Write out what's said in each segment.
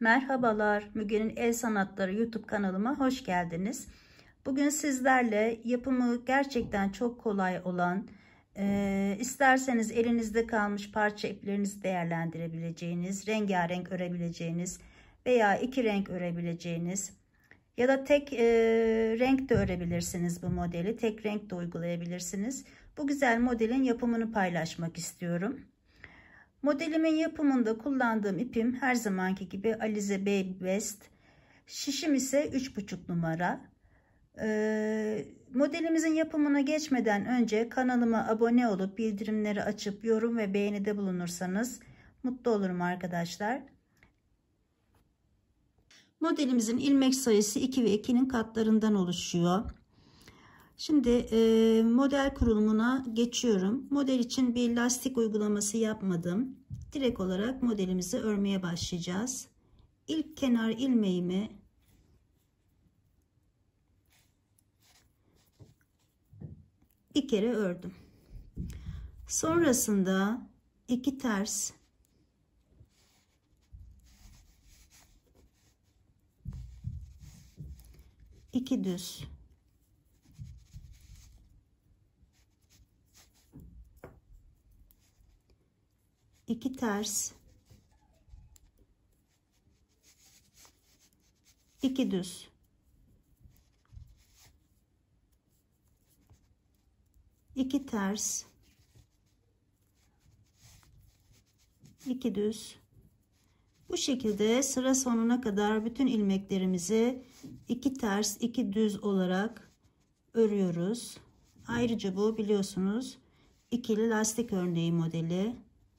Merhabalar, Müge'nin El Sanatları YouTube kanalıma hoş geldiniz. Bugün sizlerle yapımı gerçekten çok kolay olan, isterseniz elinizde kalmış parça iplerinizi değerlendirebileceğiniz, rengarenk örebileceğiniz veya iki renk örebileceğiniz ya da tek renk de örebilirsiniz bu modeli. Tek renk de uygulayabilirsiniz. Bu güzel modelin yapımını paylaşmak istiyorum. Modelimin yapımında kullandığım ipim her zamanki gibi Alize Baby West. Şişim ise 3,5 numara. Modelimizin yapımına geçmeden önce kanalıma abone olup bildirimleri açıp yorum ve beğenide bulunursanız mutlu olurum arkadaşlar. Modelimizin ilmek sayısı 2 ve 2'nin katlarından oluşuyor. Şimdi model kurulumuna geçiyorum. Model için bir lastik uygulaması yapmadım. Direkt olarak modelimizi örmeye başlayacağız. İlk kenar ilmeğimi bir kere ördüm. Sonrasında 2 ters, 2 düz, 2 ters, 2 düz, 2 ters, 2 düz. Bu şekilde sıra sonuna kadar bütün ilmeklerimizi 2 ters 2 düz olarak örüyoruz. Ayrıca bu biliyorsunuz ikili lastik örneği modeli.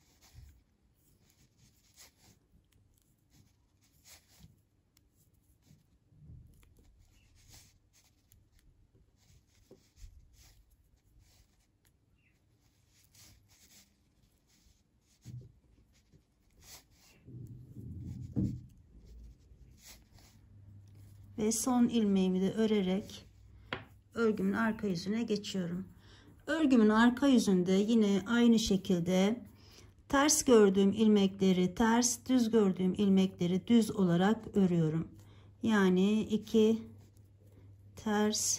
Ve son ilmeğimi de örerek örgümün arka yüzüne geçiyorum. Örgümün arka yüzünde yine aynı şekilde ters gördüğüm ilmekleri ters, düz gördüğüm ilmekleri düz olarak örüyorum. Yani 2 ters,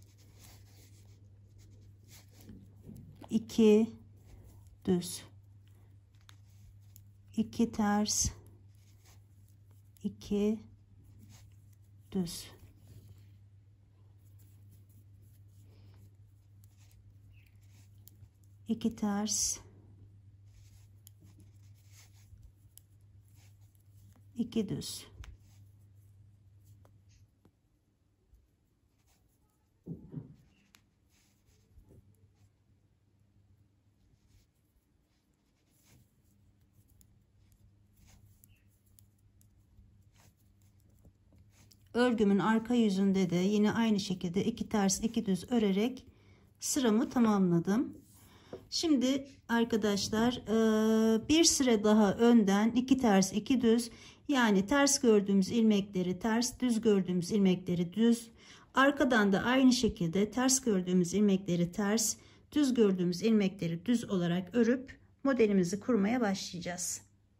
2 düz, 2 ters, 2 düz, 2 ters, 2 düz. Örgümün arka yüzünde de yine aynı şekilde 2 ters 2 düz örerek sıramı tamamladım. Şimdi arkadaşlar bir sıra daha önden 2 ters 2 düz, yani ters gördüğümüz ilmekleri ters, düz gördüğümüz ilmekleri düz, arkadan da aynı şekilde ters gördüğümüz ilmekleri ters, düz gördüğümüz ilmekleri düz olarak örüp modelimizi kurmaya başlayacağız.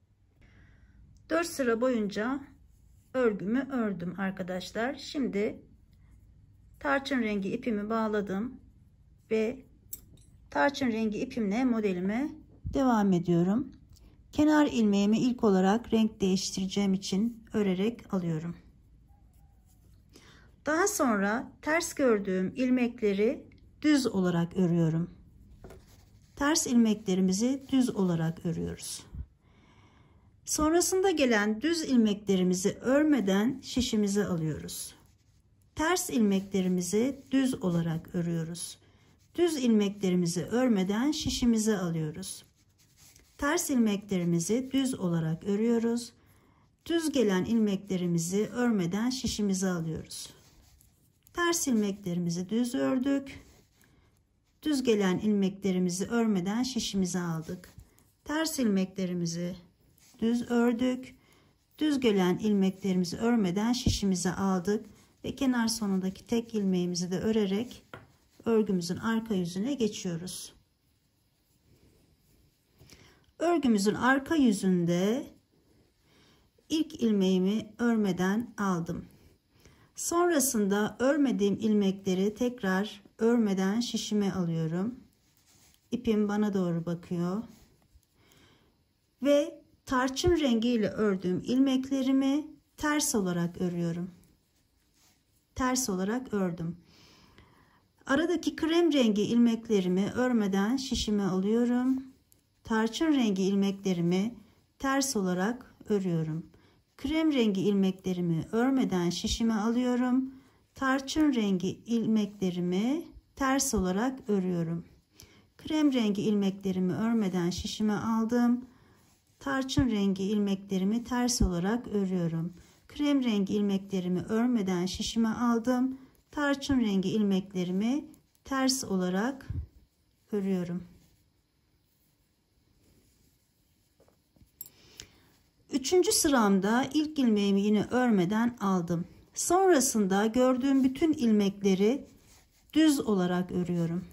4 sıra boyunca örgümü ördüm arkadaşlar. Şimdi tarçın rengi ipimi bağladım ve tarçın rengi ipimle modelime devam ediyorum. Kenar ilmeğimi ilk olarak renk değiştireceğim için örerek alıyorum. Daha sonra ters gördüğüm ilmekleri düz olarak örüyorum. Ters ilmeklerimizi düz olarak örüyoruz. Sonrasında gelen düz ilmeklerimizi örmeden şişimize alıyoruz. Ters ilmeklerimizi düz olarak örüyoruz. Düz ilmeklerimizi örmeden şişimize alıyoruz. Ters ilmeklerimizi düz olarak örüyoruz. Düz gelen ilmeklerimizi örmeden şişimize alıyoruz. Ters ilmeklerimizi düz ördük. Düz gelen ilmeklerimizi örmeden şişimize aldık. Ters ilmeklerimizi düz ördük. Düz gelen ilmeklerimizi örmeden şişimize aldık ve kenar sonundaki tek ilmeğimizi de örerek örgümüzün arka yüzüne geçiyoruz. Örgümüzün arka yüzünde ilk ilmeğimi örmeden aldım. Sonrasında örmediğim ilmekleri tekrar örmeden şişime alıyorum. İpim bana doğru bakıyor. Ve tarçın rengiyle ördüğüm ilmeklerimi ters olarak örüyorum. Ters olarak ördüm. Aradaki krem rengi ilmeklerimi örmeden şişime alıyorum. Tarçın rengi ilmeklerimi ters olarak örüyorum. Krem rengi ilmeklerimi örmeden şişime alıyorum. Tarçın rengi ilmeklerimi ters olarak örüyorum. Krem rengi ilmeklerimi örmeden şişime aldım. Tarçın rengi ilmeklerimi ters olarak örüyorum. Krem rengi ilmeklerimi örmeden şişime aldım. Tarçın rengi ilmeklerimi ters olarak örüyorum. Üçüncü sıramda ilk ilmeğimi yine örmeden aldım. Sonrasında gördüğüm bütün ilmekleri düz olarak örüyorum.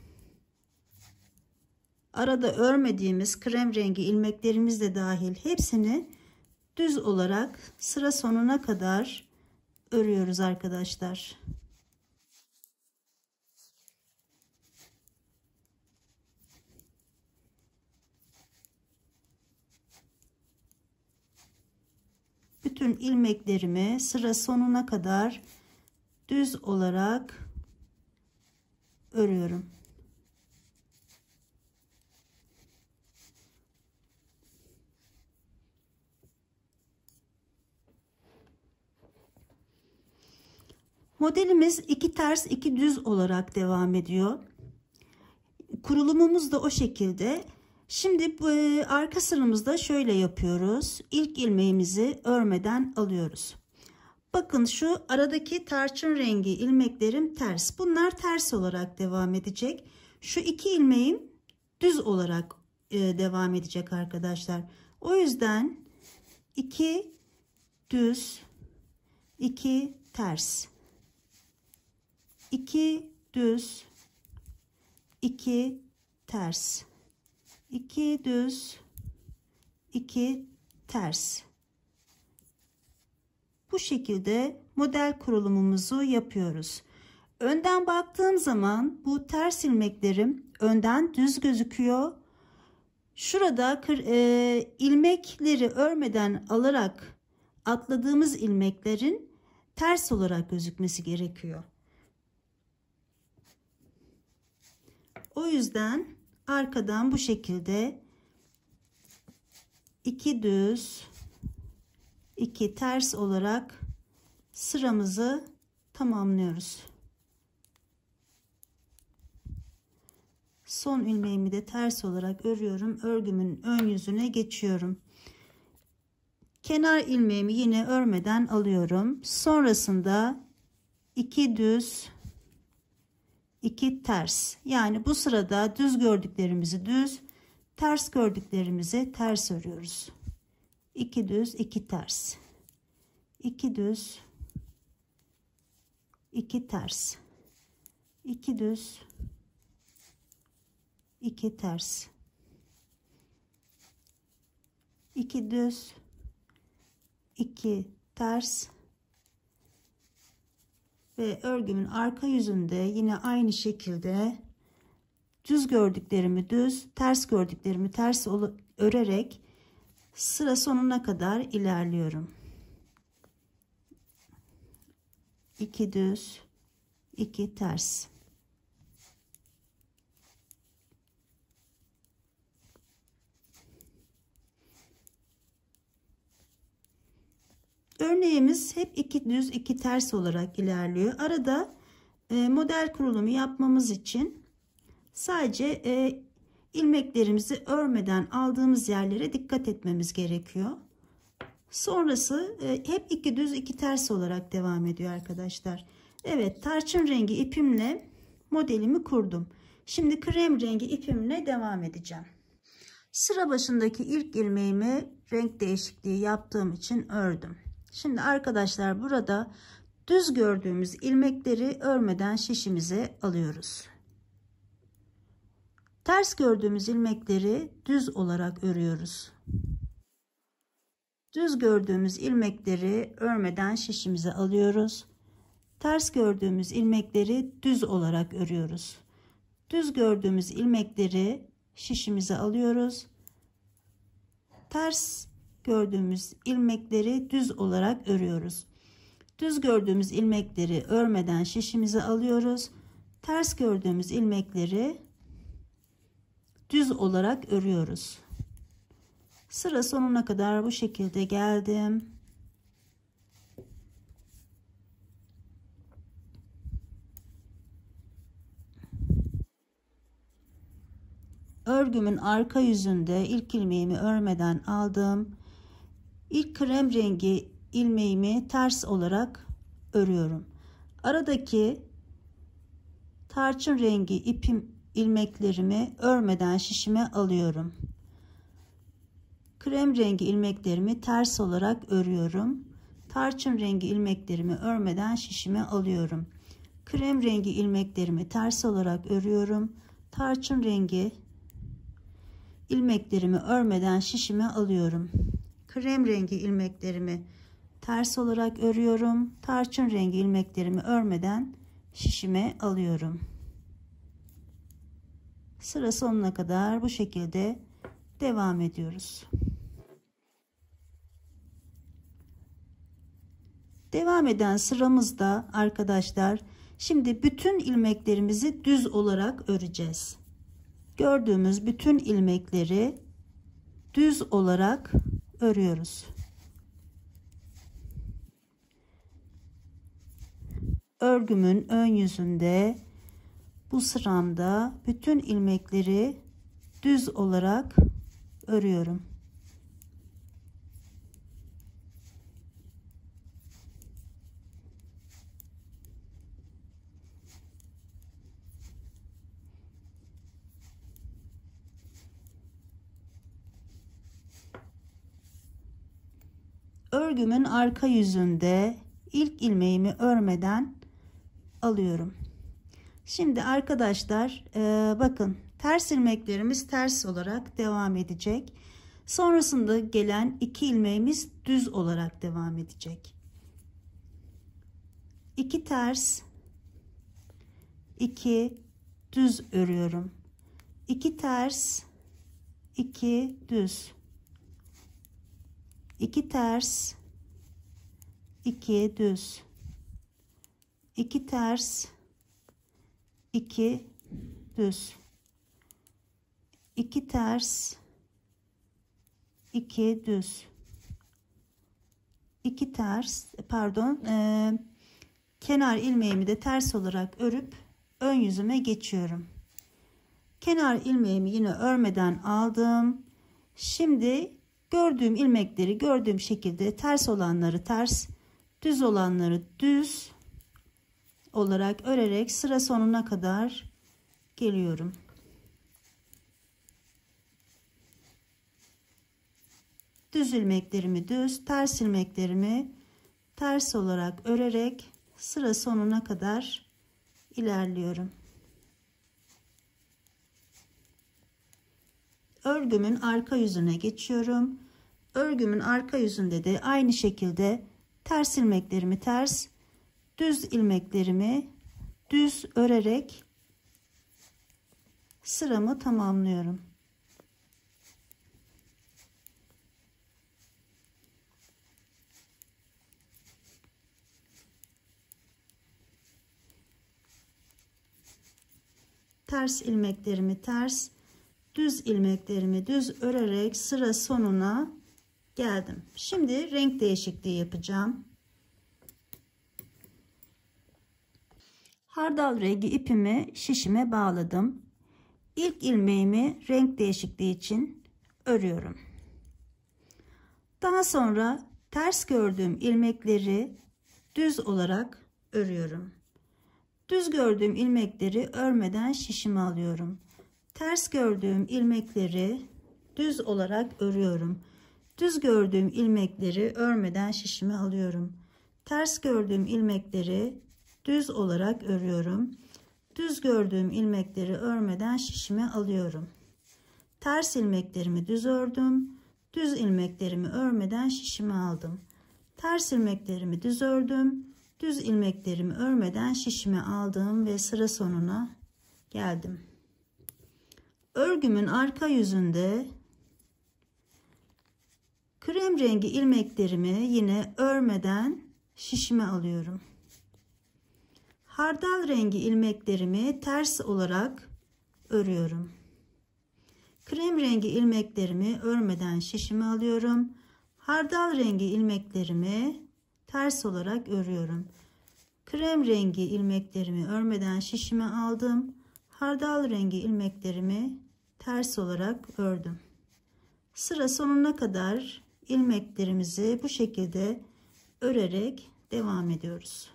Arada örmediğimiz krem rengi ilmeklerimiz de dahil hepsini düz olarak sıra sonuna kadar örüyoruz arkadaşlar. Bütün ilmeklerimi sıra sonuna kadar düz olarak örüyorum. Modelimiz 2 ters 2 düz olarak devam ediyor. Kurulumumuz da o şekilde. Şimdi bu arka sıramızda şöyle yapıyoruz. İlk ilmeğimizi örmeden alıyoruz. Bakın şu aradaki tarçın rengi ilmeklerim ters. Bunlar ters olarak devam edecek. Şu iki ilmeğim düz olarak devam edecek arkadaşlar. O yüzden 2 düz, 2 ters. 2 düz, 2 ters. 2 düz, 2 ters. Bu şekilde model kurulumumuzu yapıyoruz. Önden baktığım zaman bu ters ilmeklerim önden düz gözüküyor. Şurada ilmekleri örmeden alarak atladığımız ilmeklerin ters olarak gözükmesi gerekiyor. O yüzden arkadan bu şekilde 2 düz, 2 ters olarak sıramızı tamamlıyoruz. Son ilmeğimi de ters olarak örüyorum. Örgümün ön yüzüne geçiyorum. Kenar ilmeğimi yine örmeden alıyorum. Sonrasında 2 düz, 2 ters. Yani bu sırada düz gördüklerimizi düz, ters gördüklerimizi ters örüyoruz. 2 düz, 2 ters. 2 düz, 2 ters. 2 düz, 2 ters. 2 düz, 2 ters. Ve örgümün arka yüzünde yine aynı şekilde düz gördüklerimi düz, ters gördüklerimi ters örerek sıra sonuna kadar ilerliyorum. 2 düz, 2 ters. Örneğimiz hep 2 düz 2 ters olarak ilerliyor. Arada model kurulumu yapmamız için sadece ilmeklerimizi örmeden aldığımız yerlere dikkat etmemiz gerekiyor. Sonrası hep 2 düz 2 ters olarak devam ediyor arkadaşlar. Evet, tarçın rengi ipimle modelimi kurdum. Şimdi krem rengi ipimle devam edeceğim. Sıra başındaki ilk ilmeğimi renk değişikliği yaptığım için ördüm. Şimdi arkadaşlar burada düz gördüğümüz ilmekleri örmeden şişimize alıyoruz. Ters gördüğümüz ilmekleri düz olarak örüyoruz. Düz gördüğümüz ilmekleri örmeden şişimize alıyoruz. Ters gördüğümüz ilmekleri düz olarak örüyoruz. Düz gördüğümüz ilmekleri şişimize alıyoruz. Ters gördüğümüz ilmekleri düz olarak örüyoruz. Düz gördüğümüz ilmekleri örmeden şişimize alıyoruz. Ters gördüğümüz ilmekleri düz olarak örüyoruz. Sıra sonuna kadar bu şekilde geldim. Örgümün arka yüzünde ilk ilmeğimi örmeden aldım. İlk krem rengi ilmeğimi ters olarak örüyorum. Aradaki tarçın rengi ilmeklerimi örmeden şişime alıyorum. Krem rengi ilmeklerimi ters olarak örüyorum. Tarçın rengi ilmeklerimi örmeden şişime alıyorum. Krem rengi ilmeklerimi ters olarak örüyorum. Tarçın rengi ilmeklerimi örmeden şişime alıyorum. Krem rengi ilmeklerimi ters olarak örüyorum. Tarçın rengi ilmeklerimi örmeden şişime alıyorum. Sıra sonuna kadar bu şekilde devam ediyoruz. Devam eden sıramızda arkadaşlar, şimdi bütün ilmeklerimizi düz olarak öreceğiz. Gördüğümüz bütün ilmekleri düz olarak örüyoruz. Örgümün ön yüzünde bu sıramda bütün ilmekleri düz olarak örüyorum. Örgümün arka yüzünde ilk ilmeğimi örmeden alıyorum. Şimdi arkadaşlar bakın, ters ilmeklerimiz ters olarak devam edecek. Sonrasında gelen iki ilmeğimiz düz olarak devam edecek. 2 ters, 2 düz örüyorum. 2 ters, 2 düz. 2 ters, 2 düz. 2 ters, 2 düz. 2 ters, 2 düz. 2 ters, pardon, kenar ilmeğimi de ters olarak örüp ön yüzüme geçiyorum. Kenar ilmeğimi yine örmeden aldım. Şimdi gördüğüm ilmekleri gördüğüm şekilde ters olanları ters, düz olanları düz olarak örerek sıra sonuna kadar geliyorum. Düz ilmeklerimi düz, ters ilmeklerimi ters olarak örerek sıra sonuna kadar ilerliyorum. Örgümün arka yüzüne geçiyorum. Örgümün arka yüzünde de aynı şekilde ters ilmeklerimi ters, düz ilmeklerimi düz örerek sıramı tamamlıyorum. Ters ilmeklerimi ters, düz ilmeklerimi düz örerek sıra sonuna geldim. Şimdi renk değişikliği yapacağım. Hardal rengi ipimi şişime bağladım. İlk ilmeğimi renk değişikliği için örüyorum. Daha sonra ters gördüğüm ilmekleri düz olarak örüyorum. Düz gördüğüm ilmekleri örmeden şişime alıyorum. Ters gördüğüm ilmekleri düz olarak örüyorum. Düz gördüğüm ilmekleri örmeden şişime alıyorum. Ters gördüğüm ilmekleri düz olarak örüyorum. Düz gördüğüm ilmekleri örmeden şişime alıyorum. Ters ilmeklerimi düz ördüm. Düz ilmeklerimi örmeden şişimi aldım. Ters ilmeklerimi düz ördüm. Düz ilmeklerimi örmeden şişimi aldım ve sıra sonuna geldim. Örgümün arka yüzünde krem rengi ilmeklerimi yine örmeden şişime alıyorum. Hardal rengi ilmeklerimi ters olarak örüyorum. Krem rengi ilmeklerimi örmeden şişime alıyorum. Hardal rengi ilmeklerimi ters olarak örüyorum. Krem rengi ilmeklerimi örmeden şişime aldım. Hardal rengi ilmeklerimi ters olarak ördüm. Sıra sonuna kadar ilmeklerimizi bu şekilde örerek devam ediyoruz.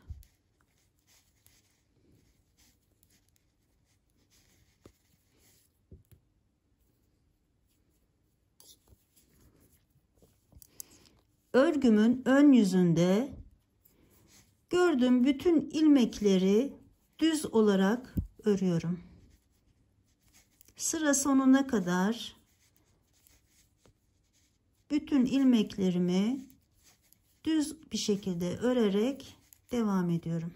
Örgümün ön yüzünde gördüğüm bütün ilmekleri düz olarak örüyorum. Sıra sonuna kadar bütün ilmeklerimi düz bir şekilde örerek devam ediyorum.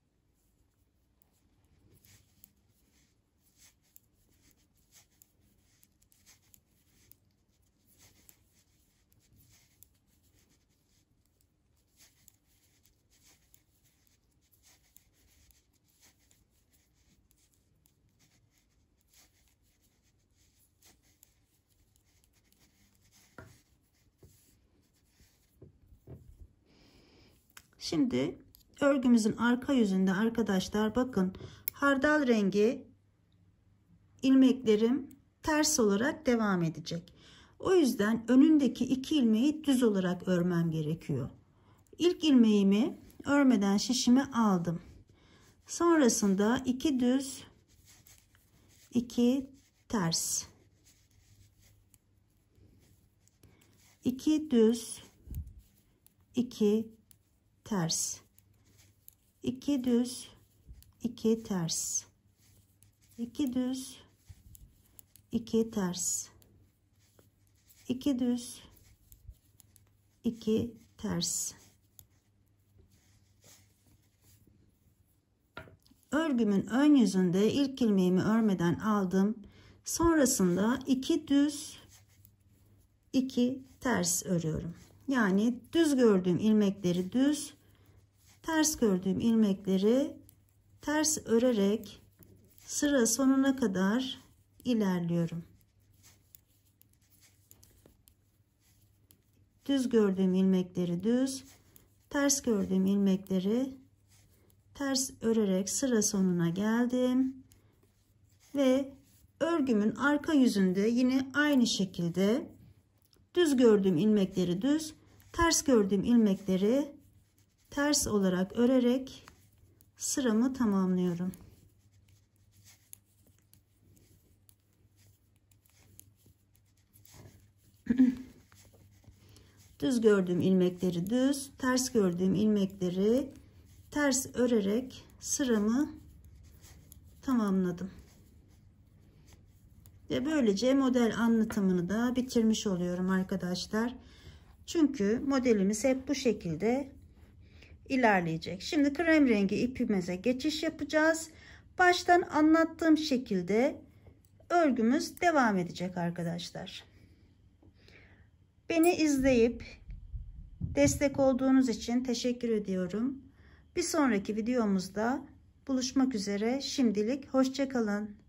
Şimdi örgümüzün arka yüzünde arkadaşlar bakın hardal rengi ilmeklerim ters olarak devam edecek. O yüzden önündeki iki ilmeği düz olarak örmem gerekiyor. İlk ilmeğimi örmeden şişime aldım. Sonrasında 2 düz 2 ters 2 düz 2 ters 2 düz 2 ters 2 düz 2 ters 2 düz 2 ters. Örgümün ön yüzünde ilk ilmeğimi örmeden aldım. Sonrasında 2 düz 2 ters örüyorum. Yani düz gördüğüm ilmekleri düz, ters gördüğüm ilmekleri ters örerek sıra sonuna kadar ilerliyorum. Düz gördüğüm ilmekleri düz, ters gördüğüm ilmekleri ters örerek sıra sonuna geldim. Ve örgümün arka yüzünde yine aynı şekilde düz gördüğüm ilmekleri düz, ters gördüğüm ilmekleri ters olarak örerek sıramı tamamlıyorum. Düz gördüğüm ilmekleri düz, ters gördüğüm ilmekleri ters örerek sıramı tamamladım. Ve böylece model anlatımını da bitirmiş oluyorum arkadaşlar. Çünkü modelimiz hep bu şekilde ilerleyecek. Şimdi krem rengi ipimize geçiş yapacağız. Baştan anlattığım şekilde örgümüz devam edecek arkadaşlar. Beni izleyip destek olduğunuz için teşekkür ediyorum. Bir sonraki videomuzda buluşmak üzere. Şimdilik hoşça kalın.